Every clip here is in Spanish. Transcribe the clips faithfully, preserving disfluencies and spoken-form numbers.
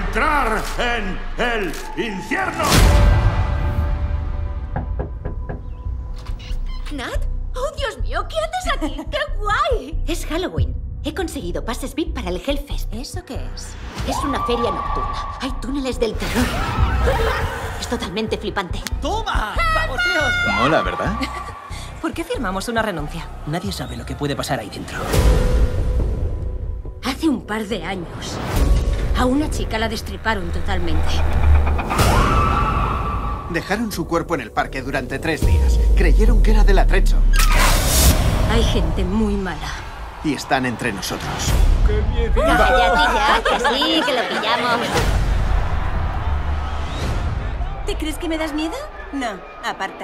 entrar en el infierno. ¿Nat? ¡Oh, Dios mío! ¿Qué haces aquí? ¡Qué guay! Es Halloween. He conseguido pases V I P para el Hellfest. ¿Eso qué es? Es una feria nocturna. Hay túneles del terror. Es totalmente flipante. ¡Toma! ¡Vamos, tíos! Mola, ¿verdad? ¿Por qué firmamos una renuncia? Nadie sabe lo que puede pasar ahí dentro. Hace un par de años, a una chica la destriparon totalmente. Dejaron su cuerpo en el parque durante tres días. Creyeron que era del atrecho. Hay gente muy mala. Y están entre nosotros. Cállate ya, que sí, que lo pillamos. ¿Te crees que me das miedo? No, aparta.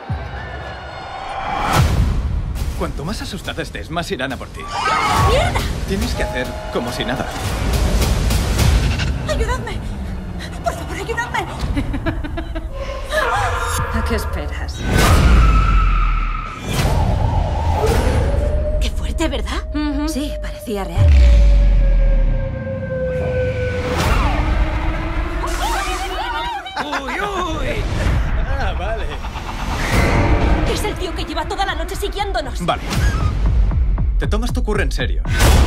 Cuanto más asustada estés, más irán a por ti. ¡Mierda! Tienes que hacer como si nada. ¡Ayudadme! ¡Por favor, ayudadme! ¿A qué esperas? Qué fuerte, ¿verdad? Uh-huh. Sí, parecía real. ¡Uy, uy! Ah, vale. Es el tío que lleva toda la noche siguiéndonos. Vale. Te tomas tu curro en serio.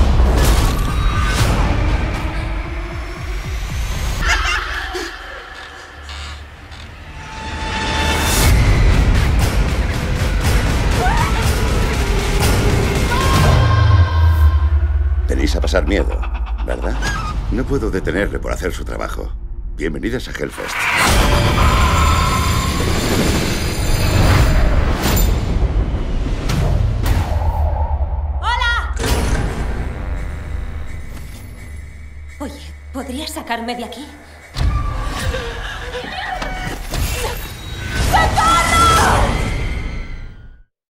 Venís a pasar miedo, ¿verdad? No puedo detenerle por hacer su trabajo. Bienvenidas a Hellfest. ¡Hola! Oye, ¿podrías sacarme de aquí? ¡Saca!